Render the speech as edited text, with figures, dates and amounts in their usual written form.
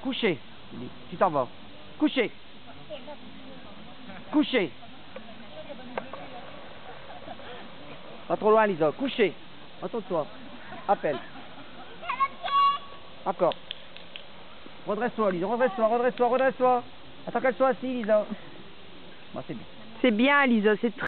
coucher. Tu t'en vas. Coucher. Coucher. Pas trop loin, Lisa. Coucher. Attends-toi. Appelle. Encore. Redresse-toi, Lisa. Redresse-toi, redresse-toi, redresse-toi. Attends qu'elle soit assise, Lisa. Bon, c'est bien. C'est bien, Lisa, c'est